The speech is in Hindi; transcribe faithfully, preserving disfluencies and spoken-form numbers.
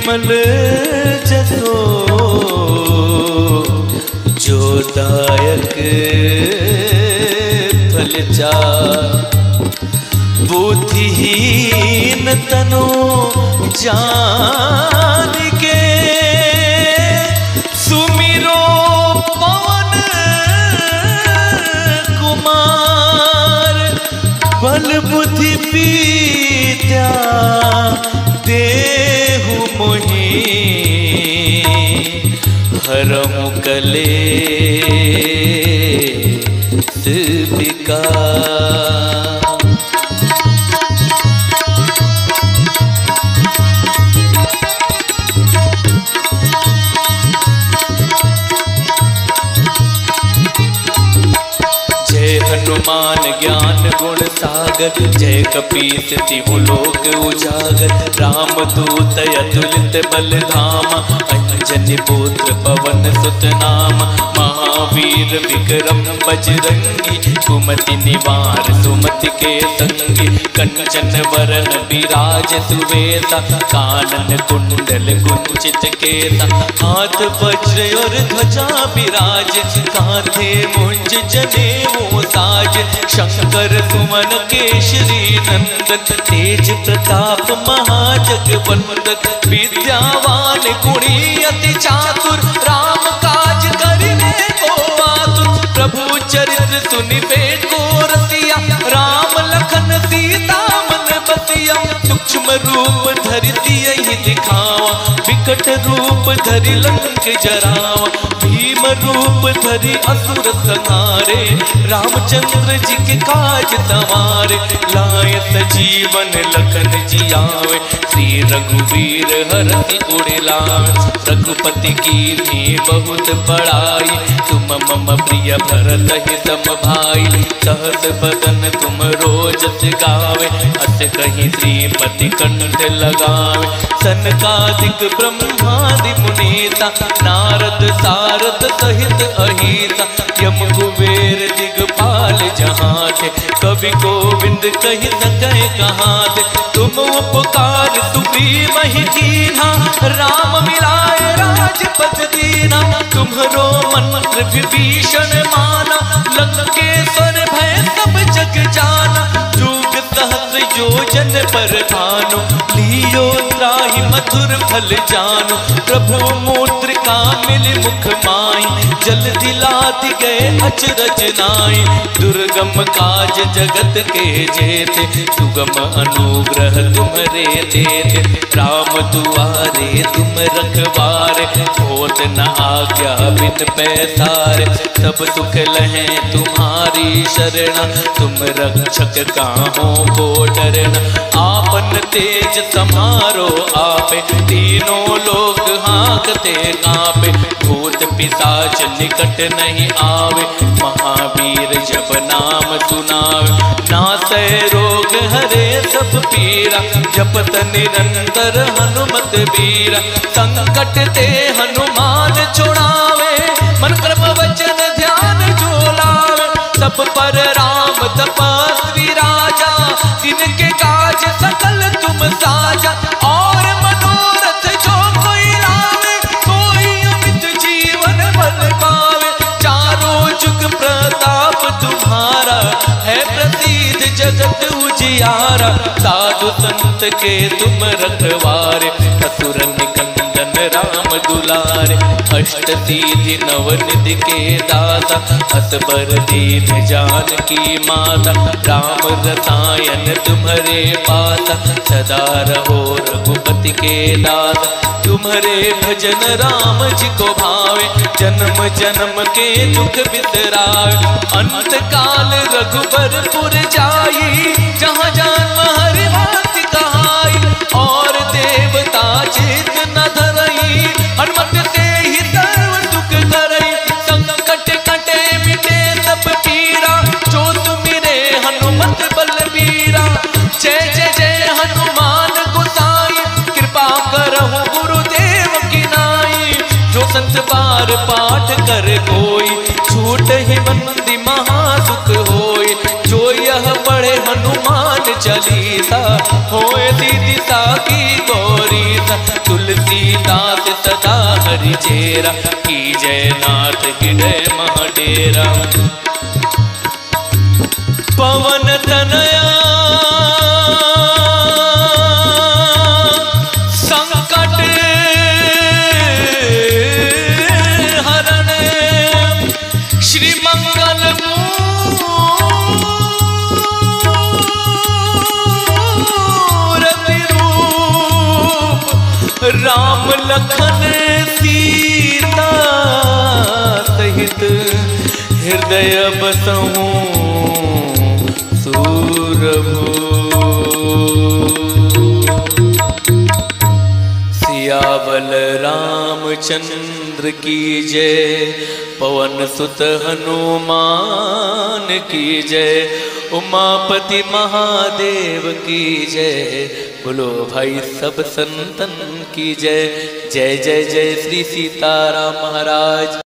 विमल जसो जो दायक फल चार। बुद्धिहीन तनो जान के सुमिरो पवन कुमार। बल बुद्धि विद्या देहु मोहि हरमु कलेश विकार। हनुमान ज्ञान गुण सागर जय कपीस तिहु लोक उजागर। राम दूत अतुलित बल धामा अंजनी पुत्र पवन सुत नाम। महावीर विक्रम बजरंगी कुमति निवार सुमति के संगी। कंचन वरन विराज सुवेसा कानन कुंडल कुंचित केसा। हाथ वज्र और ध्वजा विराज कांधे मुंज जनेऊ साज। शंकर सुमन केशरी नंदन तेज प्रताप महाजगवंदन। विद्यावान गुणी अति चातुर राम काज करिने को आतुर। प्रभु चरित्र सुनिबे को रसिया राम लखन सीता मन बसिया। सूक्ष्म रूप धरि सियहि दिखावा विकट रूप धरि लंक जरावा। भीम रूप धरि असुर संहारे रामचंद्र जी के काज सवारे। लाए सजीवन लखन जियावे श्री रघुवीर हरति उड़े लावे। रघुपति कीन्ही बहुत बड़ाई तुम मम प्रिय भरत ही सम भाई। सहस बदन तुम रोजस गावे अस कहीं श्रीपति कंठ लगावे। सनकादिक ब्रह्मादि मुनीसा नारद सारद सहित अहिसा। यम कुबेर दिगपाल जहाँ थे कवि गोविंद कही न कहे कहाँ थे। तुम उपकार सुग्रीव ही कीन्हा राम मिलाए राजपद दीना। तुम्हरो मंत्र विभीषण माना लंकेश्वर भय सब जग जाना। जुग सहस्र योजन पर भानु लियो त्राहि मधुर फल जानो। प्रभु मुद्रिका मिल मुख माई जल दिलाति गए अचरज नाई। दुर्गम काज जगत के जेते सुगम अनुग्रह तुम्हरे देते। राम दुआरे तुम रखवारे होत न आज्ञा बिन पैसारे। सब सुख लहे तुम्हारी शरणा तुम रक्षक काहों को डरना। आपन तेज समारो आपे तीनों लोग हाँकते कांपे। भूत पिशाच निकट नहीं आवे महावीर जब नाम सुनावे। नासै रोग हरे सब पीरा जपत निरंतर हनुमत बीरा। संकट ते हनुमान छुड़ावे मन क्रम वचन ध्यान जो लावे। सब पर राम तपस्वी राजा जिनके काज सकल तुम साजा। और मनोरथ जो कोई लावे कोई अमित जीवन बल पावे। चारों जुग प्रताप तुम्हारा है प्रसिद्ध जगत उजियारा। साधु संत के तुम रखवारे असुर निकंदन राम दुलारे। अष्ट सिद्धि नव निधि के दाता असबर दीन जानकी माता। राम रसायन तुम्हारे पासा सदा रहो रघुपति के दाता। तुम्हारे भजन राम जी को भावे जन्म जन्म के दुख बिसरावे। अंत काल रघुबरपुर जाई जहाँ जन्म हरि भक्ति कहाई। और देवता चित न धरई हनुमत से ही सर्व सुख करई। संकट कटे मिटे सब पीरा जो सुमिरे हनुमत बलबीरा। जय जय जय हनुमान गोसाई कृपा करहु गुरुदेव की नाई। जो संत बार पाठ कर कोई छूट ही बंदी महासुख होई। जो यह पढ़े हनुमान चालीसा होए सीधी साकी गौरी। तुलसी फेरा, की जय नाथ हृदय महाडेरा। पवन तनया संकट हरण, श्री मंगल मूर्ति रूप, राम लखन सीता सहित हृदय बसहु सूरभू। सियावल रामचंद्र की जय, पवन सुत हनुमान की जय, उमापति महादेव की जय, बोलो भाई सब संतन की जय। जय जय जय श्री सीताराम महाराज।